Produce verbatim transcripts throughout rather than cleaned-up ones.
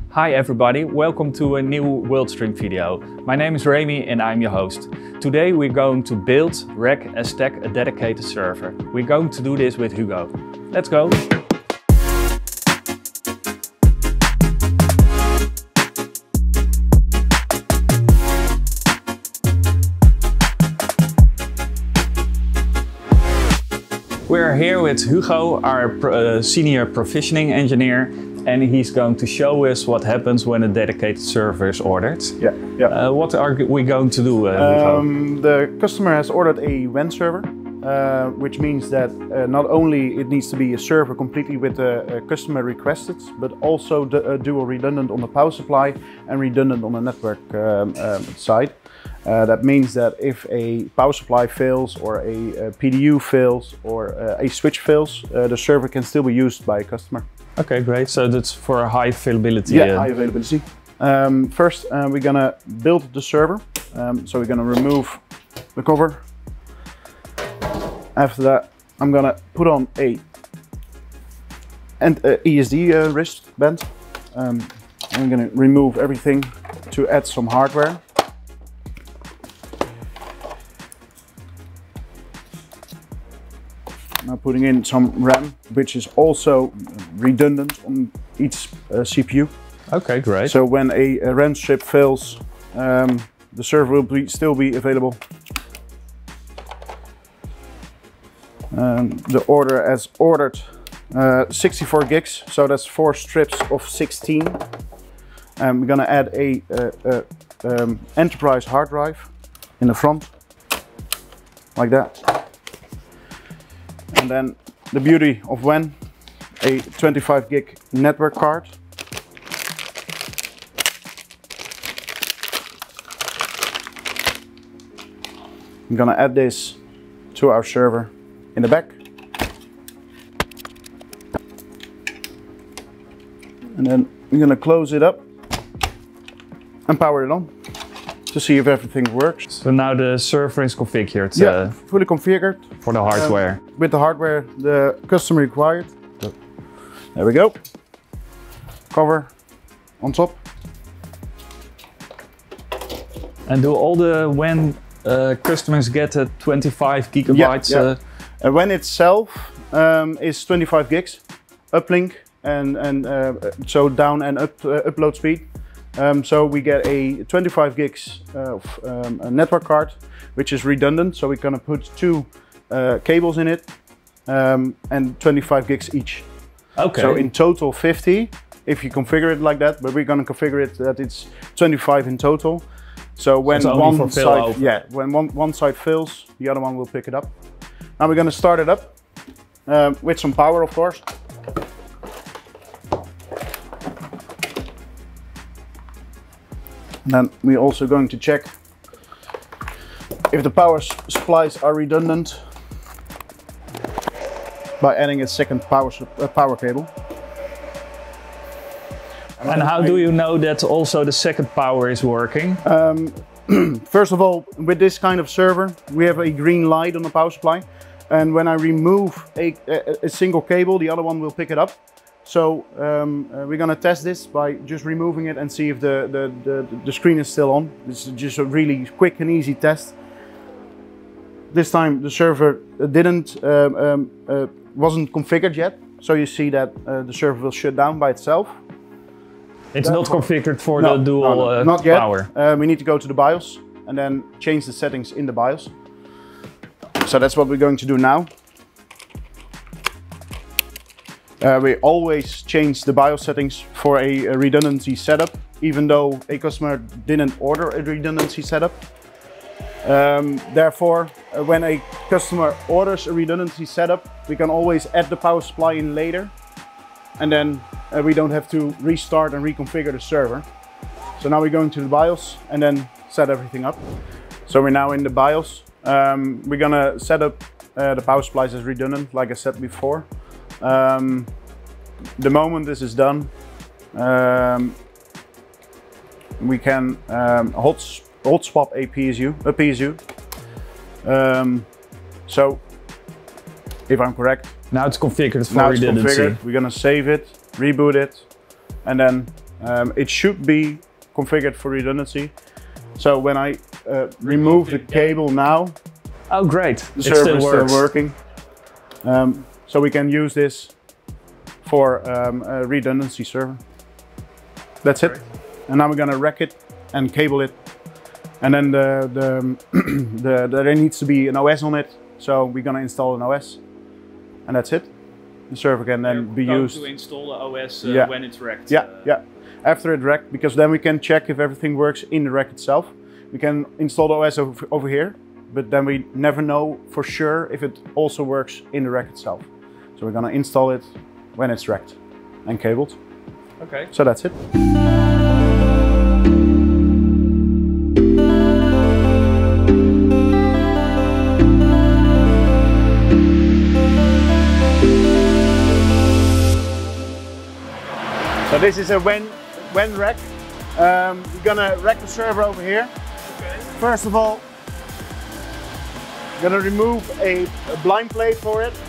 Hi everybody, welcome to a new Worldstream video. My name is Remi and I'm your host. Today we're going to build, rack and stack a dedicated server. We're going to do this with Hugo. Let's go! We're here with Hugo, our uh, senior provisioning engineer, and he's going to show us what happens when a dedicated server is ordered. Yeah, yeah. Uh, what are we going to do, uh, Hugo? Um, the customer has ordered a W A N server, uh, which means that uh, not only it needs to be a server completely with the uh, customer requested, but also the, uh, dual redundant on the power supply and redundant on the network um, um, side. Uh, that means that if a power supply fails or a, a P D U fails or uh, a switch fails, uh, the server can still be used by a customer. Okay, great. So that's for high availability. Yeah, uh, high availability. Um, first, uh, we're gonna build the server. Um, so we're gonna remove the cover. After that, I'm gonna put on a and uh, E S D uh, wristband. Um, I'm gonna remove everything to add some hardware. Now putting in some RAM, which is also redundant on each uh, C P U. Okay, great. So when a, a RAM chip fails, um, the server will be, still be available. Um, the order as ordered uh, sixty-four gigs, so that's four strips of sixteen. And we're gonna add a, a, a um, enterprise hard drive in the front, like that. And then the beauty of W A N, a twenty-five gig network card. I'm gonna add this to our server in the back. And then we're gonna close it up and power it on to see if everything works. So now the server is configured. Yeah, uh, fully configured. For the hardware. Um, with the hardware the customer required. So, there we go. Cover on top. And do all the W A N uh, customers get a twenty-five gigabytes? Yeah, yeah. Uh, And W A N itself um, is twenty-five gigs uplink and and uh, so down and up uh, upload speed. Um, so we get a twenty-five gigs of um, a network card, which is redundant. So we're gonna put two uh, cables in it um, and twenty-five gigs each. okay. So in total fifty, if you configure it like that, but we're gonna configure it that it's twenty-five in total. So when so one side, yeah, when one, one side fails, the other one will pick it up. Now we're gonna start it up um, with some power, of course. And then we're also going to check if the power supplies are redundant by adding a second power, uh, power cable. And, and how I, do you know that also the second power is working? Um, first of all, with this kind of server, we have a green light on the power supply. And when I remove a, a, a single cable, the other one will pick it up. So um, uh, we're gonna test this by just removing it and see if the, the, the, the screen is still on. This is just a really quick and easy test. This time the server didn't, um, um, uh, wasn't configured yet. So you see that uh, the server will shut down by itself. It's not configured for no, the dual no, no, uh, not yet. power. Uh, we need to go to the BIOS and then change the settings in the BIOS. So that's what we're going to do now. Uh, we always change the BIOS settings for a, a redundancy setup, even though a customer didn't order a redundancy setup. Um, therefore, uh, when a customer orders a redundancy setup, we can always add the power supply in later, and then uh, we don't have to restart and reconfigure the server. So now we're going to the BIOS and then set everything up. So we're now in the BIOS. Um, we're gonna set up uh, the power supplies as redundant, like I said before. Um, the moment this is done, um, we can um, hot, hot swap a P S U. A P S U. Um, so, if I'm correct, now it's configured for now it's redundancy. configured. We're gonna save it, reboot it, and then Um, it should be configured for redundancy. So when I uh, remove the cable now, oh great, the it server still is works. still working. Um, so we can use this for um, a redundancy server. That's it. And now we're gonna rack it and cable it. And then the, the, the, there needs to be an O S on it. So we're gonna install an O S. And that's it. The server can then We're be going used. to install the O S uh, Yeah. when it's racked. Yeah, uh, yeah. After it racked, because then we can check if everything works in the rack itself. We can install the O S over, over here, but then we never know for sure if it also works in the rack itself. So we're gonna install it when it's racked and cabled. Okay. So that's it. So this is a when, when rack. Um, we're gonna rack the server over here. Okay. First of all, we're gonna remove a, a blind plate for it.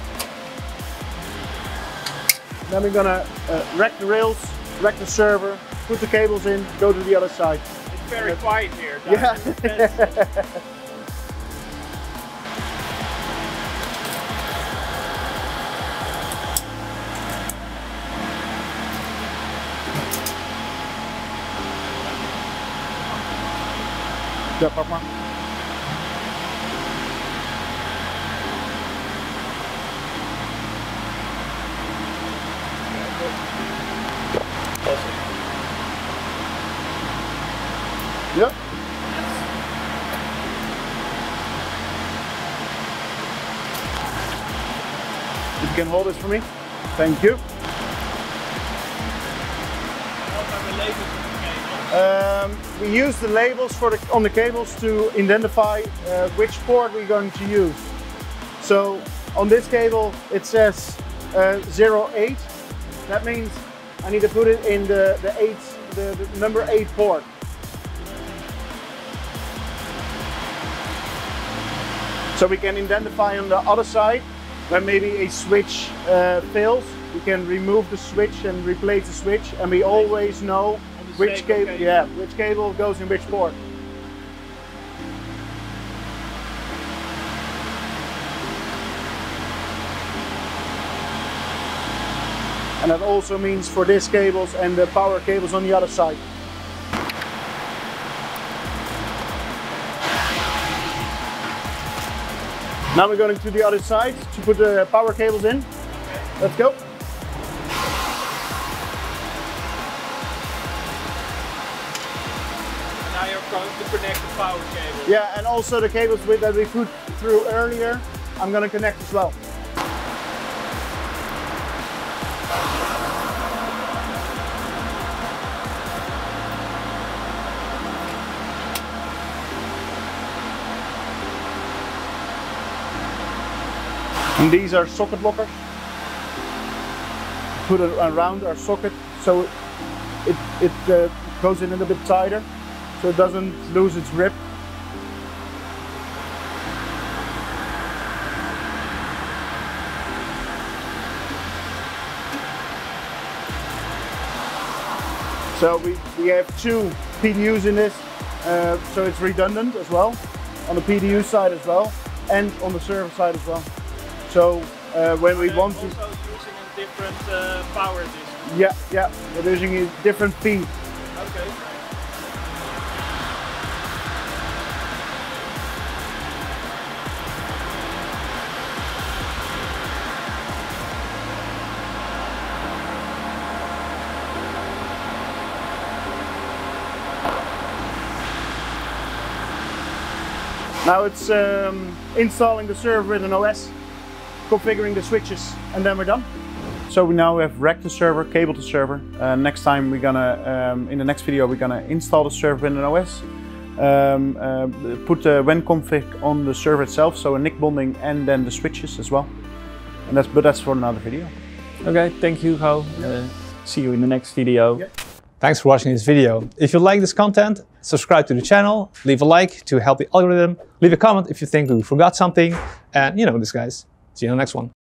Then we're gonna uh, rack the rails, rack the server, put the cables in, go to the other side. It's very uh, quiet here. Yeah. Ja, pak maar. Ja. If you can hold this for me. Thank you. Um, we use the labels for the, on the cables to identify uh, which port we're going to use. So on this cable it says uh, zero eight. That means I need to put it in the, the, eight, the, the number eight port. So we can identify on the other side when maybe a switch uh, fails. We can remove the switch and replace the switch, and we always know which cable, cable, yeah, which cable goes in which port. And that also means for these cables and the power cables on the other side. Now we're going to the other side to put the power cables in. Let's go. Now you're going to connect the power cable. Yeah, and also the cables with that we put through earlier, I'm going to connect as well. And these are socket lockers. Put it around our socket so it, it uh, goes in a little bit tighter so it doesn't lose its grip. So we, we have two P D Us in this, uh, so it's redundant as well, on the P D U side as well, and on the server side as well. So uh, when we want to... also using a different uh, power disk? Yeah, yeah, we're using a different feed. Okay. Now it's um, installing the server with an O S, configuring the switches, and then we're done. So we now have racked the server, cabled the server. Uh, next time we're gonna, um, in the next video, we're gonna install the server in an O S, um, uh, put the W A N config on the server itself, so a N I C bonding, and then the switches as well. And that's, but that's for another video. Okay, thank you, Hugo. Yeah. Uh, see you in the next video. Yeah. Thanks for watching this video. If you like this content, subscribe to the channel, leave a like to help the algorithm, leave a comment if you think we forgot something, and you know this, guys. See you in the next one.